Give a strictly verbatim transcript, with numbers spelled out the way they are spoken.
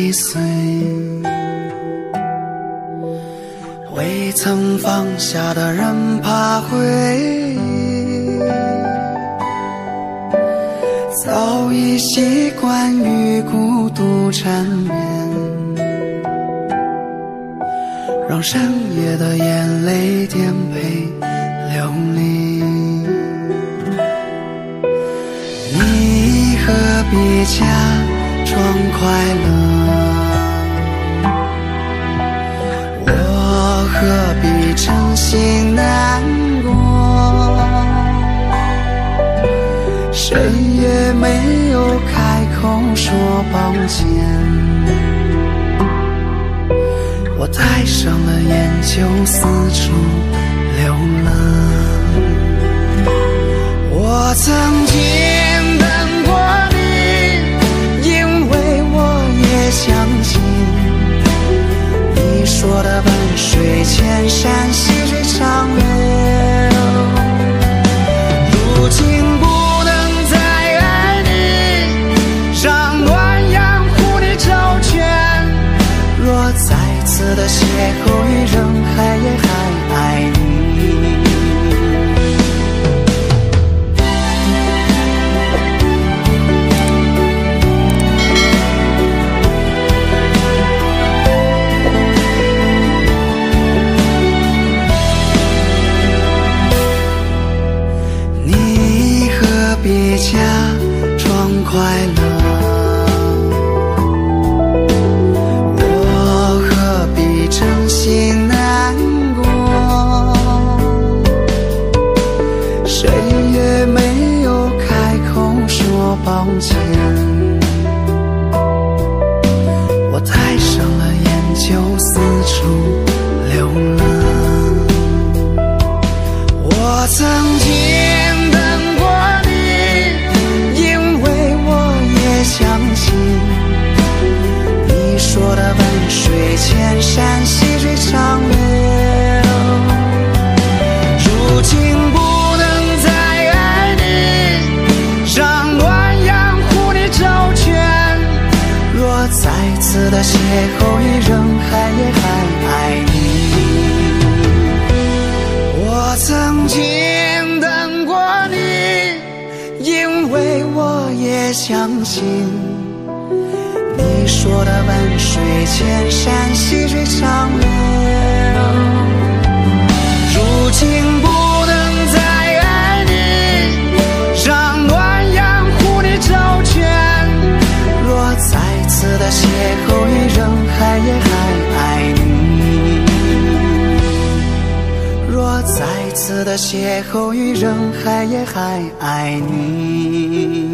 易碎，未曾放下的人怕回忆，早已习惯于孤独缠绵，让深夜的眼泪颠沛流离。你何必假装快乐，我何必真心难过，谁也没有开口说抱歉，我戴上了眼就四处流浪。我曾经等过你，因为我也相信你说的万水千山细水长流。如今不能再爱你，让暖阳护你周全，若再次的邂逅于人海，也还爱你。你何必假装快乐，真心难过，谁也没有开口说抱歉，我戴上了眼就四处流浪。我曾经等过你，因为我也相信你说的万水千山细水长流。如今不能再爱你，让暖阳护你周全，若再次的邂逅于人海，也还爱你。我曾经等过你，因为我也相信你说的万水千山细水长流。如今不能再爱你，让暖阳护你周全，若再次的邂逅于人海，也还爱你。若再次的邂逅于人海，也还爱你。